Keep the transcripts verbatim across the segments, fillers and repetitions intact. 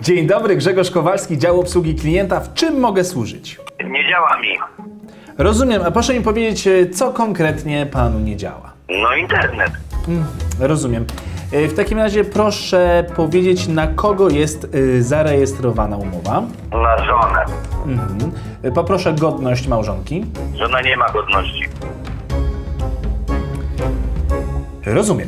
Dzień dobry, Grzegorz Kowalski, dział obsługi klienta. W czym mogę służyć? Nie działa mi. Rozumiem, a proszę mi powiedzieć, co konkretnie panu nie działa? No internet. Hmm, rozumiem. W takim razie proszę powiedzieć, na kogo jest zarejestrowana umowa? Na żonę. Mhm. Poproszę godność małżonki. Żona nie ma godności. Rozumiem.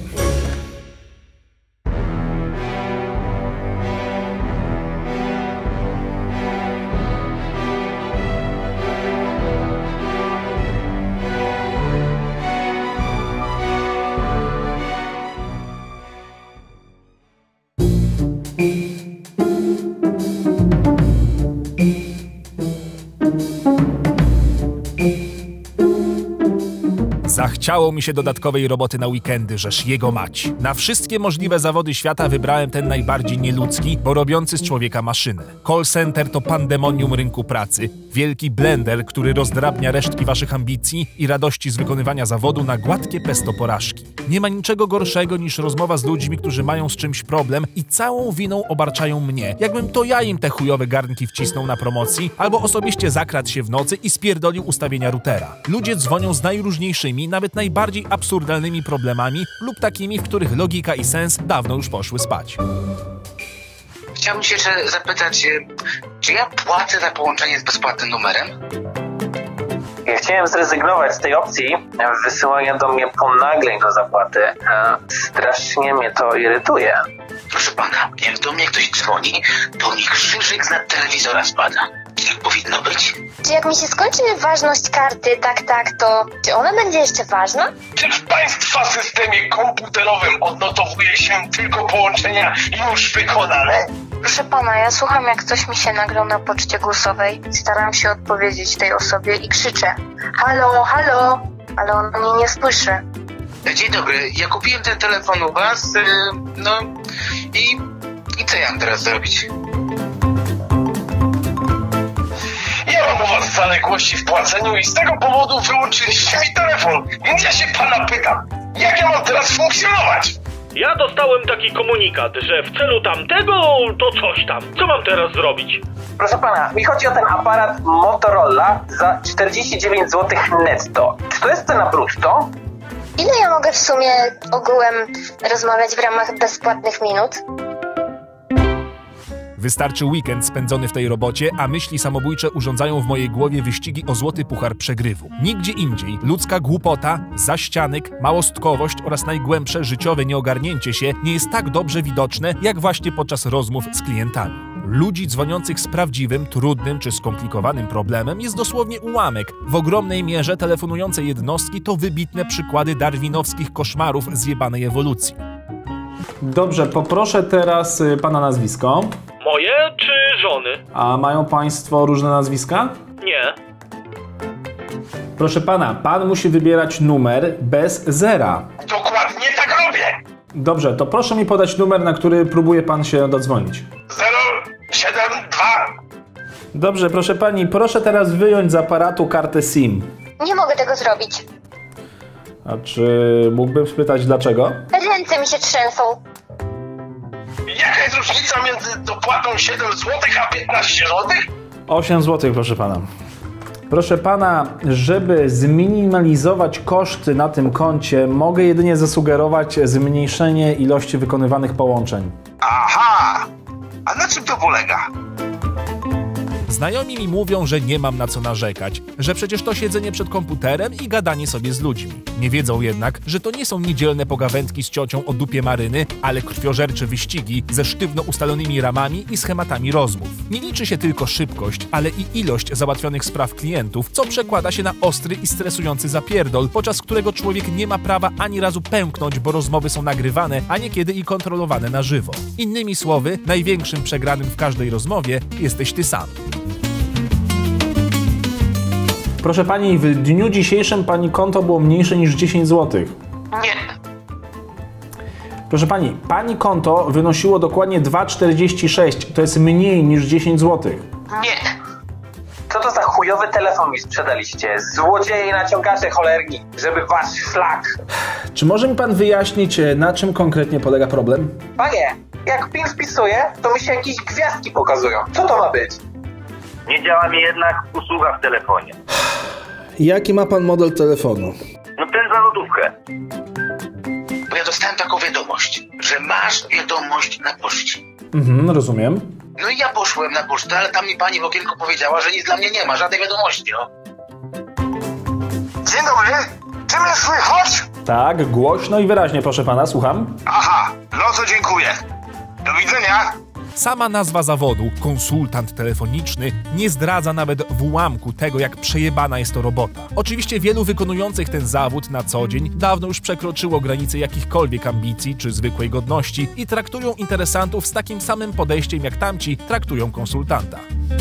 Zachciało mi się dodatkowej roboty na weekendy, żeż jego mać. Na wszystkie możliwe zawody świata wybrałem ten najbardziej nieludzki, bo robiący z człowieka maszynę. Call center to pandemonium rynku pracy. Wielki blender, który rozdrabnia resztki waszych ambicji i radości z wykonywania zawodu na gładkie pesto porażki. Nie ma niczego gorszego niż rozmowa z ludźmi, którzy mają z czymś problem i całą winą obarczają mnie. Jakbym to ja im te chujowe garnki wcisnął na promocji, albo osobiście zakradł się w nocy i spierdolił ustawienia routera. Ludzie dzwonią z najróżniejszymi, nawet najbardziej absurdalnymi problemami lub takimi, w których logika i sens dawno już poszły spać. Chciałbym się jeszcze zapytać, czy ja płacę za połączenie z bezpłatnym numerem? Ja chciałem zrezygnować z tej opcji wysyłania do mnie ponagleń do zapłaty. Strasznie mnie to irytuje. Proszę pana, jak do mnie ktoś dzwoni, to mi krzyżyk z nad telewizora spada. Tak powinno być. Czy jak mi się skończy ważność karty, tak, tak, to czy ona będzie jeszcze ważna? Czy w państwa systemie komputerowym odnotowuje się tylko połączenia już wykonane? Proszę pana, ja słucham, jak ktoś mi się nagrał na poczcie głosowej. Staram się odpowiedzieć tej osobie i krzyczę: halo, halo, ale on mnie nie słyszy. Dzień dobry, ja kupiłem ten telefon u was, yy, no i, i co ja mam teraz zrobić? Ja mam u was zaległości w płaceniu i z tego powodu wyłączyliście mi telefon. Więc ja się pana pytam, jak ja mam teraz funkcjonować? Ja dostałem taki komunikat, że w celu tamtego to coś tam. Co mam teraz zrobić? Proszę pana, mi chodzi o ten aparat Motorola za czterdzieści dziewięć złotych netto. Czy to jest cena brutto? Ile ja mogę w sumie ogółem rozmawiać w ramach bezpłatnych minut? Wystarczy weekend spędzony w tej robocie, a myśli samobójcze urządzają w mojej głowie wyścigi o złoty puchar przegrywu. Nigdzie indziej ludzka głupota, zaścianek, małostkowość oraz najgłębsze życiowe nieogarnięcie się nie jest tak dobrze widoczne, jak właśnie podczas rozmów z klientami. Ludzi dzwoniących z prawdziwym, trudnym czy skomplikowanym problemem jest dosłownie ułamek. W ogromnej mierze telefonujące jednostki to wybitne przykłady darwinowskich koszmarów zjebanej ewolucji. Dobrze, poproszę teraz pana nazwisko. Moje czy żony? A mają państwo różne nazwiska? Nie. Proszę pana, pan musi wybierać numer bez zera. Dokładnie tak robię. Dobrze, to proszę mi podać numer, na który próbuje pan się dodzwonić. zero siedem dwa. Dobrze, proszę pani, proszę teraz wyjąć z aparatu kartę SIM. Nie mogę tego zrobić. A czy mógłbym spytać dlaczego? Ręce mi się trzęsą. Jaka jest różnica między dopłatą siedem złotych a piętnaście złotych? osiem złotych, proszę pana. Proszę pana, żeby zminimalizować koszty na tym koncie, mogę jedynie zasugerować zmniejszenie ilości wykonywanych połączeń. Aha! A na czym to polega? Znajomi mi mówią, że nie mam na co narzekać, że przecież to siedzenie przed komputerem i gadanie sobie z ludźmi. Nie wiedzą jednak, że to nie są niedzielne pogawędki z ciocią o dupie maryny, ale krwiożercze wyścigi ze sztywno ustalonymi ramami i schematami rozmów. Nie liczy się tylko szybkość, ale i ilość załatwionych spraw klientów, co przekłada się na ostry i stresujący zapierdol, podczas którego człowiek nie ma prawa ani razu pęknąć, bo rozmowy są nagrywane, a niekiedy i kontrolowane na żywo. Innymi słowy, największym przegranym w każdej rozmowie jesteś ty sam. Proszę pani, w dniu dzisiejszym pani konto było mniejsze niż dziesięć złotych. Nie. Proszę pani, pani konto wynosiło dokładnie dwa czterdzieści sześć. To jest mniej niż dziesięć złotych. Nie. Co to za chujowy telefon mi sprzedaliście? Złodzieje i naciągacze cholerni, żeby wasz szlak. Czy może mi pan wyjaśnić, na czym konkretnie polega problem? Panie, jak PIN wpisuję, to mi się jakieś gwiazdki pokazują. Co to ma być? Nie działa mi jednak usługa w telefonie. Jaki ma pan model telefonu? No ten za lodówkę. Bo ja dostałem taką wiadomość, że masz wiadomość na poczcie. Mhm, rozumiem. No i ja poszłem na pocztę, ale tam mi pani w okienku powiedziała, że nic dla mnie nie ma, żadnej wiadomości, no. Dzień dobry, czy mnie słychać? Tak, głośno i wyraźnie, proszę pana, słucham. Aha, no to dziękuję. Do widzenia. Sama nazwa zawodu, konsultant telefoniczny, nie zdradza nawet w ułamku tego, jak przejebana jest to robota. Oczywiście wielu wykonujących ten zawód na co dzień dawno już przekroczyło granice jakichkolwiek ambicji czy zwykłej godności i traktują interesantów z takim samym podejściem jak tamci traktują konsultanta.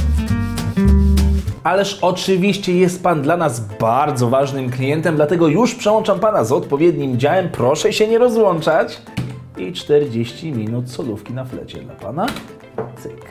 Ależ oczywiście jest pan dla nas bardzo ważnym klientem, dlatego już przełączam pana z odpowiednim działem. Proszę się nie rozłączać. I czterdzieści minut solówki na flecie dla pana. Cyk.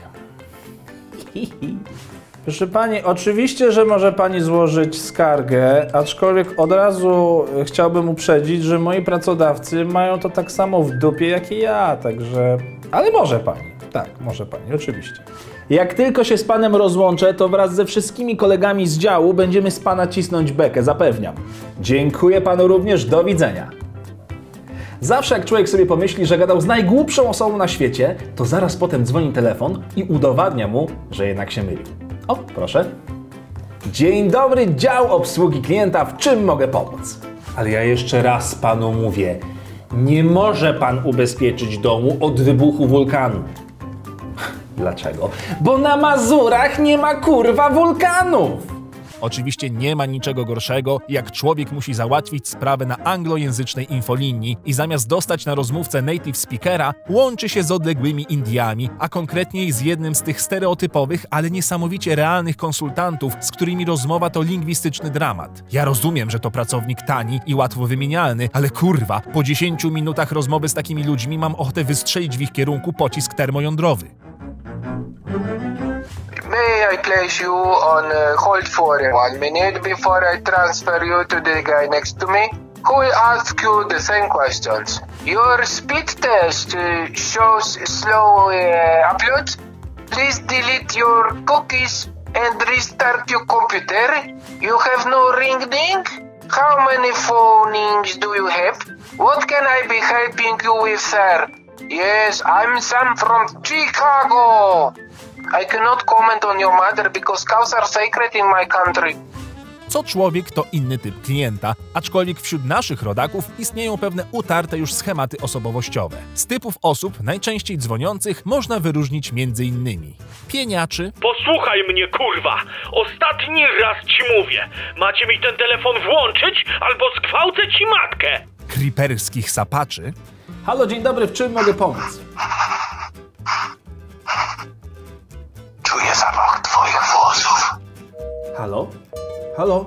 Proszę pani, oczywiście, że może pani złożyć skargę, aczkolwiek od razu chciałbym uprzedzić, że moi pracodawcy mają to tak samo w dupie jak i ja, także... Ale może pani. Tak, może pani, oczywiście. Jak tylko się z panem rozłączę, to wraz ze wszystkimi kolegami z działu będziemy z pana cisnąć bekę, zapewniam. Dziękuję panu również, do widzenia. Zawsze jak człowiek sobie pomyśli, że gadał z najgłupszą osobą na świecie, to zaraz potem dzwoni telefon i udowadnia mu, że jednak się mylił. O, proszę. Dzień dobry, dział obsługi klienta, w czym mogę pomóc? Ale ja jeszcze raz panu mówię, nie może pan ubezpieczyć domu od wybuchu wulkanu. Dlaczego? Bo na Mazurach nie ma kurwa wulkanów! Oczywiście nie ma niczego gorszego, jak człowiek musi załatwić sprawę na anglojęzycznej infolinii i zamiast dostać na rozmówcę native speakera, łączy się z odległymi Indiami, a konkretniej z jednym z tych stereotypowych, ale niesamowicie realnych konsultantów, z którymi rozmowa to lingwistyczny dramat. Ja rozumiem, że to pracownik tani i łatwo wymienialny, ale kurwa, po dziesięciu minutach rozmowy z takimi ludźmi mam ochotę wystrzelić w ich kierunku pocisk termojądrowy. May I place you on uh, hold for one minute before I transfer you to the guy next to me, who will ask you the same questions. Your speed test uh, shows slow uh, upload. Please delete your cookies and restart your computer. You have no ring ding? How many phonings do you have? What can I be helping you with, sir? Yes, I'm Sam from Chicago. I cannot comment on your matter because cows are sacred in my country. Co człowiek to inny typ klienta, aczkolwiek wśród naszych rodaków istnieją pewne utarte już schematy osobowościowe. Z typów osób najczęściej dzwoniących można wyróżnić między innymi pieniaczy. Posłuchaj mnie, kurwa! Ostatni raz ci mówię! Macie mi ten telefon włączyć, albo zgwałcę ci matkę! Creeperskich sapaczy. Halo, dzień dobry, w czym mogę pomóc? Czuję zapach twoich włosów. Halo? Halo?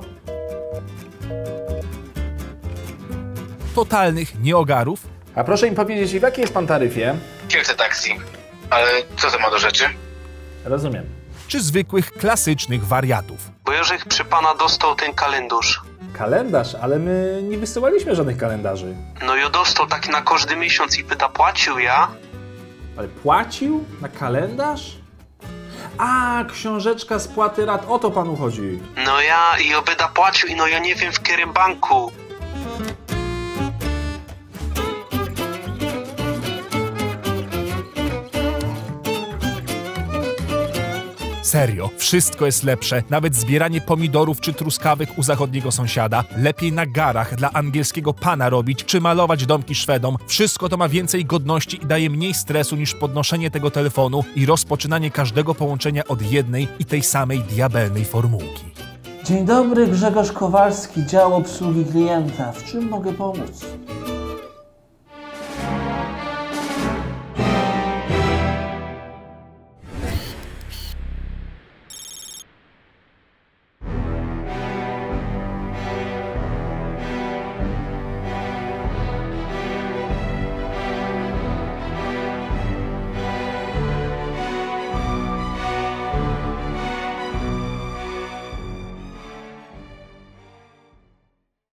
Totalnych nieogarów. A proszę mi powiedzieć, w jakiej jest pan taryfie? Kielce taksi. Ale co to ma do rzeczy? Rozumiem. Czy zwykłych, klasycznych wariatów. Bo Jerzych przy pana dostał ten kalendarz. Kalendarz? Ale my nie wysyłaliśmy żadnych kalendarzy. No ja dostał taki na każdy miesiąc i pyta, płacił ja? Ale płacił? Na kalendarz? A, książeczka spłaty rat, o to panu chodzi. No ja i obeda płacił i no ja nie wiem w którym banku. Serio, wszystko jest lepsze, nawet zbieranie pomidorów czy truskawek u zachodniego sąsiada, lepiej na garach dla angielskiego pana robić, czy malować domki Szwedom. Wszystko to ma więcej godności i daje mniej stresu niż podnoszenie tego telefonu i rozpoczynanie każdego połączenia od jednej i tej samej diabelnej formułki. Dzień dobry, Grzegorz Kowalski, dział obsługi klienta. W czym mogę pomóc?